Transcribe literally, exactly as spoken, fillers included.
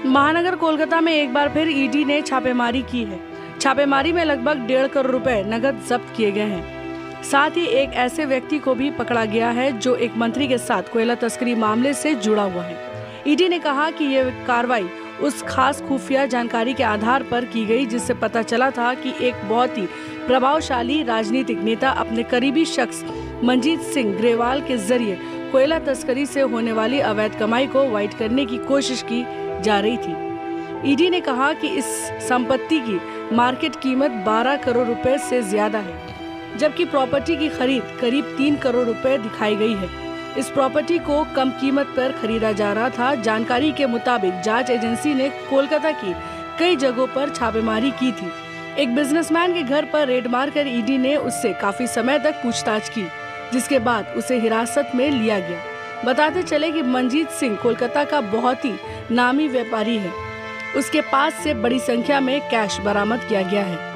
महानगर कोलकाता में एक बार फिर ईडी ने छापेमारी की है। छापेमारी में लगभग डेढ़ करोड़ रुपए नकद जब्त किए गए हैं। साथ ही एक ऐसे व्यक्ति को भी पकड़ा गया है जो एक मंत्री के साथ कोयला तस्करी मामले से जुड़ा हुआ है। ईडी ने कहा कि यह कार्रवाई उस खास खुफिया जानकारी के आधार पर की गई जिससे पता चला था कि एक बहुत ही प्रभावशाली राजनीतिक नेता अपने करीबी शख्स मंजीत सिंह ग्रेवाल के जरिए कोयला तस्करी से होने वाली अवैध कमाई को वाइट करने की कोशिश की जा रही थी। ईडी ने कहा कि इस संपत्ति की मार्केट कीमत बारह करोड़ रुपए से ज्यादा है, जबकि प्रॉपर्टी की खरीद करीब तीन करोड़ रुपए दिखाई गई है। इस प्रॉपर्टी को कम कीमत पर खरीदा जा रहा था। जानकारी के मुताबिक जांच एजेंसी ने कोलकाता की कई जगहों पर छापेमारी की थी। एक बिजनेसमैन के घर पर रेड मारकर ईडी ने उससे काफी समय तक पूछताछ की, जिसके बाद उसे हिरासत में लिया गया। बताते चले कि मंजीत सिंह कोलकाता का बहुत ही नामी व्यापारी है। उसके पास से बड़ी संख्या में कैश बरामद किया गया है।